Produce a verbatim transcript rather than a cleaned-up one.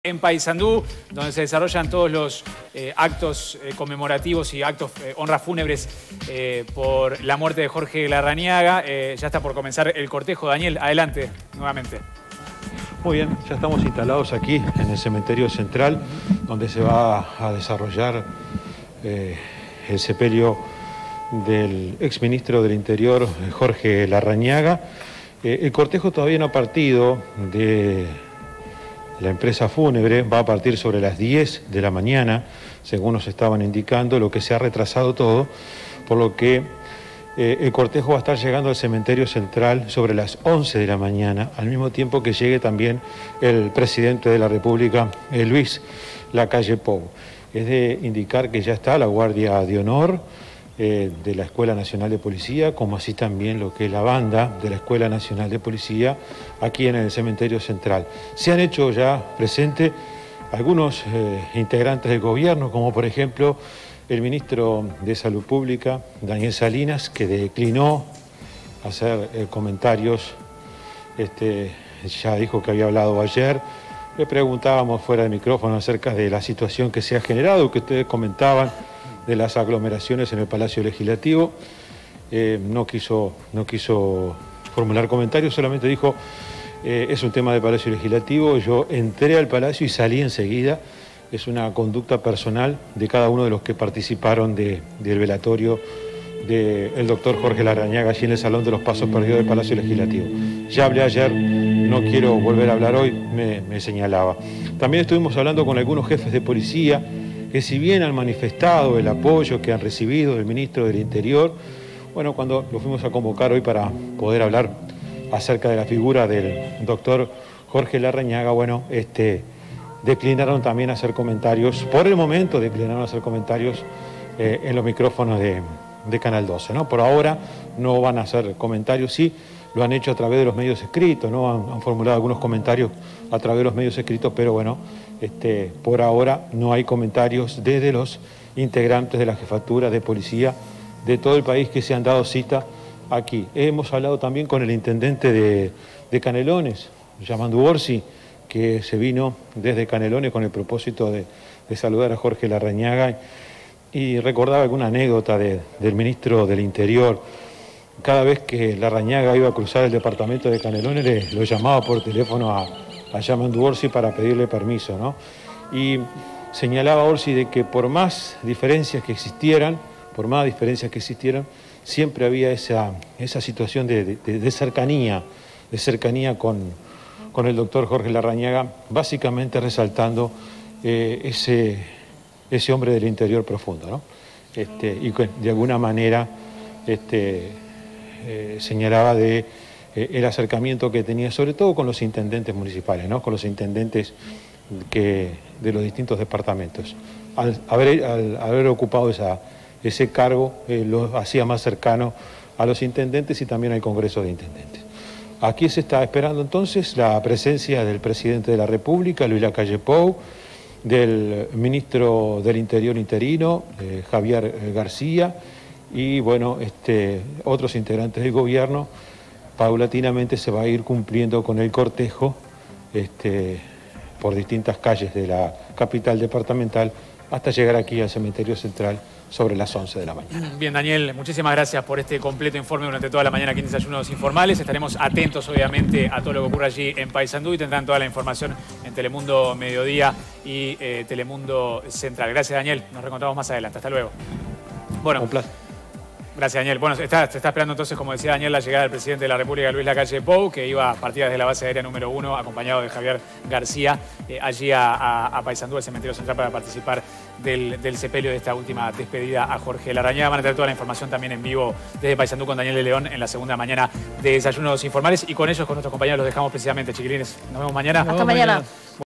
En Paysandú, donde se desarrollan todos los eh, actos eh, conmemorativos y actos, eh, honras fúnebres eh, por la muerte de Jorge Larrañaga. Eh, ya está por comenzar el cortejo. Daniel, adelante, nuevamente. Muy bien, ya estamos instalados aquí en el cementerio central, donde se va a desarrollar eh, el sepelio del exministro del Interior, Jorge Larrañaga. Eh, el cortejo todavía no ha partido de la empresa fúnebre, va a partir sobre las diez de la mañana, según nos estaban indicando, lo que se ha retrasado todo, por lo que eh, el cortejo va a estar llegando al cementerio central sobre las once de la mañana, al mismo tiempo que llegue también el presidente de la República, eh, Luis Lacalle Pou. Es de indicar que ya está la Guardia de Honor eh, de la Escuela Nacional de Policía, como así también lo que es la banda de la Escuela Nacional de Policía, aquí en el cementerio central. Se han hecho ya presentes algunos eh, integrantes del gobierno, como por ejemplo el ministro de Salud Pública, Daniel Salinas, que declinó hacer eh, comentarios, este, ya dijo que había hablado ayer. Le preguntábamos fuera de micrófono acerca de la situación que se ha generado, que ustedes comentaban, de las aglomeraciones en el Palacio Legislativo. Eh, no quiso, no quiso formular comentarios, solamente dijo, eh, es un tema de Palacio Legislativo, yo entré al Palacio y salí enseguida. Es una conducta personal de cada uno de los que participaron de, del velatorio del doctor Jorge Larrañaga allí en el Salón de los Pasos Perdidos del Palacio Legislativo. Ya hablé ayer, no quiero volver a hablar hoy, me, me señalaba. También estuvimos hablando con algunos jefes de policía, que si bien han manifestado el apoyo que han recibido del ministro del Interior, bueno, cuando lo fuimos a convocar hoy para poder hablar acerca de la figura del doctor Jorge Larrañaga, bueno, este, declinaron también hacer comentarios, por el momento declinaron hacer comentarios eh, en los micrófonos de, de Canal doce, ¿no? Por ahora no van a hacer comentarios, sí, lo han hecho a través de los medios escritos, ¿no? Han, han formulado algunos comentarios a través de los medios escritos, pero bueno, este, por ahora no hay comentarios desde los integrantes de la jefatura de policía de todo el país que se han dado cita aquí. Hemos hablado también con el intendente de, de Canelones, Yamandu Orsi, que se vino desde Canelones con el propósito de, de saludar a Jorge Larrañaga y recordaba alguna anécdota de, del ministro del Interior. Cada vez que Larrañaga iba a cruzar el departamento de Canelones, le, lo llamaba por teléfono a, a Yamandu Orsi para pedirle permiso, ¿no? Y señalaba Orsi de que por más diferencias que existieran, por más diferencias que existieran, siempre había esa, esa situación de, de, de cercanía, de cercanía con, con el doctor Jorge Larrañaga, básicamente resaltando eh, ese, ese hombre del interior profundo, ¿no? Este, y que de alguna manera este, eh, señalaba de eh, el acercamiento que tenía, sobre todo con los intendentes municipales, ¿no? Con los intendentes que, de los distintos departamentos. Al haber, al haber ocupado esa, ese cargo, eh, lo hacía más cercano a los intendentes y también al Congreso de Intendentes. Aquí se está esperando entonces la presencia del presidente de la República, Luis Lacalle Pou, del ministro del Interior interino, eh, Javier García, y bueno, este, otros integrantes del gobierno. Paulatinamente se va a ir cumpliendo con el cortejo este, por distintas calles de la capital departamental hasta llegar aquí al cementerio central sobre las once de la mañana. Bien, Daniel, muchísimas gracias por este completo informe durante toda la mañana aquí en Desayunos Informales. Estaremos atentos, obviamente, a todo lo que ocurre allí en Paysandú y tendrán toda la información en Telemundo Mediodía y eh, Telemundo Central. Gracias, Daniel. Nos reencontramos más adelante. Hasta luego. Bueno, Un placer. Gracias, Daniel. Bueno, se está, se está esperando entonces, como decía Daniel, la llegada del presidente de la República, Luis Lacalle Pou, que iba a partir desde la base aérea número uno, acompañado de Javier García, eh, allí a, a, a Paysandú, al cementerio central, para participar del, del sepelio de esta última despedida a Jorge Larrañaga. Van a tener toda la información también en vivo desde Paysandú con Daniel de León en la segunda mañana de Desayunos Informales. Y con ellos, con nuestros compañeros, los dejamos precisamente, chiquilines. Nos vemos mañana. Hasta mañana.